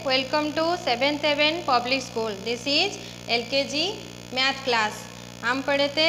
Welcome to 7th Heaven public school. This is LKG math class. हम पढ़े थे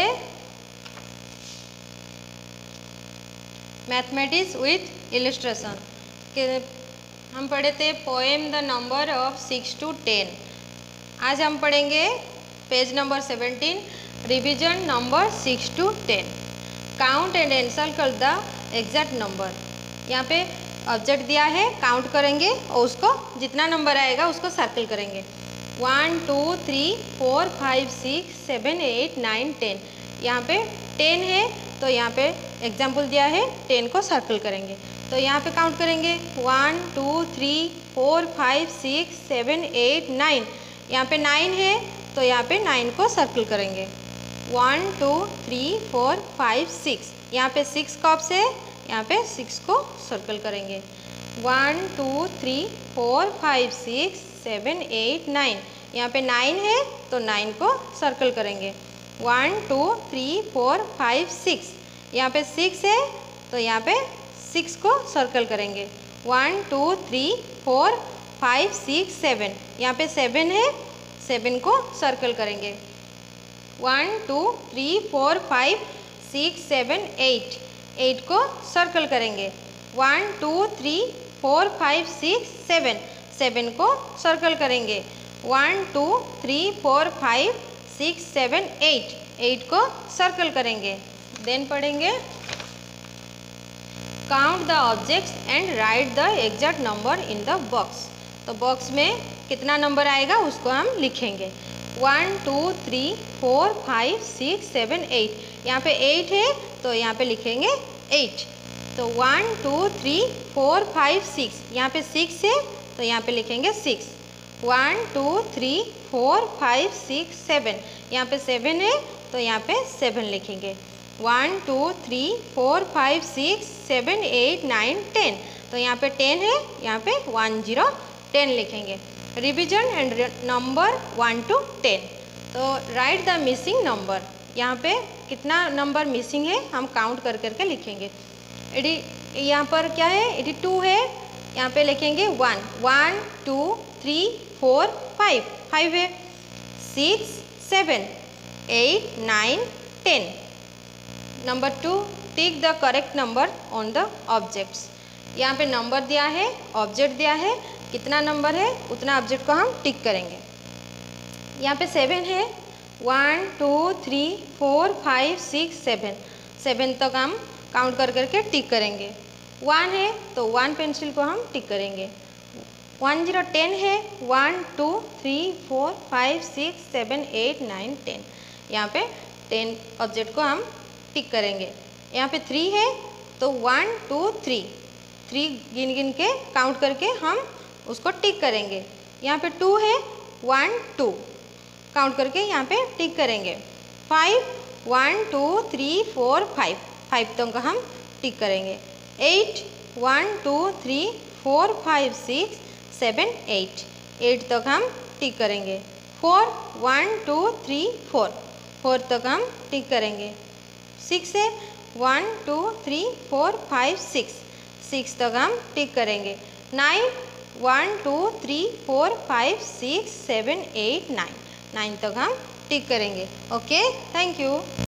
mathematics with illustration के। हम पढ़े थे poem the number of 6 to 10। आज हम पढ़ेंगे page number 17 revision number 6 to 10। Count and encircle the exact number. यहाँ पे ऑब्जेक्ट दिया है, काउंट करेंगे और उसको जितना नंबर आएगा उसको सर्कल करेंगे। 1 2 3 4 5 6 7 8 9 10। यहाँ पे 10 है तो यहाँ पे एग्जाम्पल दिया है 10 को सर्कल करेंगे। तो यहाँ पे काउंट करेंगे 1 2 3 4 5 6 7 8 9। यहाँ पे 9 है तो यहाँ पे 9 को सर्कल करेंगे। 1 2 3 4 5 6। यहाँ पे 6 कब से, यहाँ पे 6 को सर्कल करेंगे। 1 2 3 4 5 6 7 8 9। यहाँ पे 9 है तो 9 को सर्कल करेंगे। 1 2 3 4 5 6। यहाँ पे 6 है तो यहाँ पे 6 को सर्कल करेंगे। 1 2 3 4 5 6 7। यहाँ पे 7 है, 7 को सर्कल करेंगे। 1 2 3 4 5 6 7 8। 8 को सर्कल करेंगे। 1 2 3 4 5 6 7। 7 को सर्कल करेंगे। 1 2 3 4 5 6 7 8। 8 को सर्कल करेंगे। देन पढ़ेंगे count the objects and write the exact number in the box. तो बॉक्स में कितना नंबर आएगा उसको हम लिखेंगे। 1 2 3 4 5 6 7 8। यहाँ पे 8 है तो यहाँ पे लिखेंगे 8। तो 1 2 3 4 5 6। यहाँ पे 6 है तो यहाँ पे लिखेंगे 6। 1 2 3 4 5 6 7। यहाँ पे 7 है तो यहाँ पे 7 लिखेंगे। 1 2 3 4 5 6 7 8 9 10। तो यहाँ पे 10 है, यहाँ पे 1 0 10 लिखेंगे। Revision and number 1 to 10। तो राइट द मिसिंग नंबर। यहाँ पे कितना नंबर मिसिंग है हम काउंट कर करके लिखेंगे। यहाँ पर क्या है, 82 है, यहाँ पे लिखेंगे 1 1 2 3 4 5 5 है। 6 7 8 9 10। Number 2 tick the correct number on the objects. यहाँ पे नंबर दिया है, ऑब्जेक्ट दिया है, कितना नंबर है उतना ऑब्जेक्ट को हम टिक करेंगे। यहाँ पे 7 है। 1 2 3 4 5 6 7। 7 तक हम काउंट कर करके टिक करेंगे। 1 है तो 1 पेंसिल को हम टिक करेंगे। 1 0 10 है। 1 2 3 4 5 6 7 8 9 10। यहाँ पे 10 ऑब्जेक्ट को हम टिक करेंगे। यहाँ पे 3 है तो 1 2 3 3 गिन गिन के काउंट करके हम उसको टिक करेंगे। यहाँ पे 2 है, 1 2 काउंट करके यहाँ पे टिक करेंगे। 5 1 2 3 4 5 5 तक हम टिक करेंगे। 8 1 2 3 4 5 6 7 8 8 तक हम टिक करेंगे। 4 1 2 3 4 4 तक हम टिक करेंगे। 6 है, 1 2 3 4 5 6 6 तक हम टिक करेंगे। 9 1 2 3 4 5 6 7 8 9 9 तक हम टिक करेंगे। Okay, thank you.